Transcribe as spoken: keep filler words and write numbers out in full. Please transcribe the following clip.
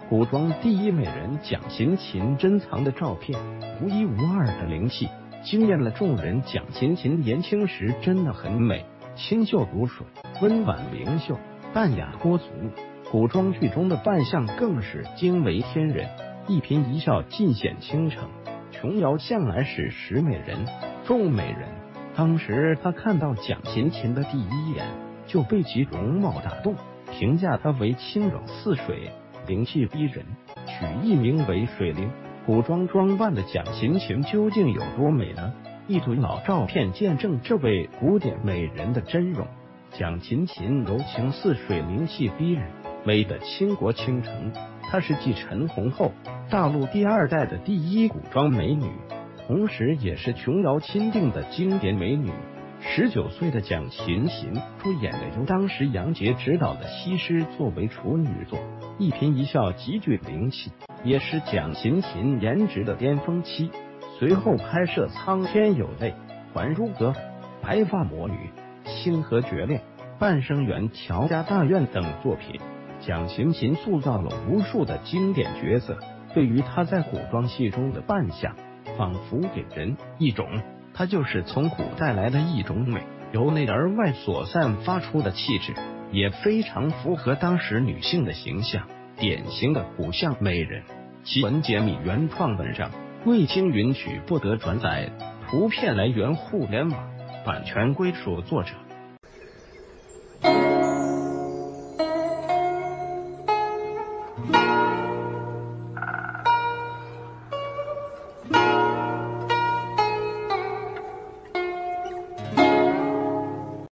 古装第一美人蒋勤勤珍藏的照片，独一无二的灵气，惊艳了众人。蒋勤勤年轻时真的很美，清秀如水，温婉灵秀，淡雅脱俗。古装剧中的扮相更是惊为天人，一颦一笑尽显倾城。琼瑶向来是识美人重美人，当时他看到蒋勤勤的第一眼就被其容貌打动，评价她为轻柔似水，灵气逼人，取艺名为水灵。古装装扮的蒋勤勤究竟有多美呢？一组老照片见证这位古典美人的真容。蒋勤勤柔情似水，灵气逼人，美的倾国倾城。她是继陈红后大陆第二代的第一古装美女，同时也是琼瑶钦定的经典美女。十九岁的蒋勤勤出演的由当时杨洁执导的《西施》作为处女作，一颦一笑极具灵气，也是蒋勤勤颜值的巅峰期。随后拍摄《苍天有泪》《还珠格格》《白发魔女》《清河绝恋》《半生缘》《乔家大院》等作品，蒋勤勤塑造了无数的经典角色。对于她在古装戏中的扮相，仿佛给人一种她就是从古带来的一种美，由内而外所散发出的气质，也非常符合当时女性的形象，典型的古相美人。其文解密原创文章未经允许不得转载，图片来源互联网，版权归属作者。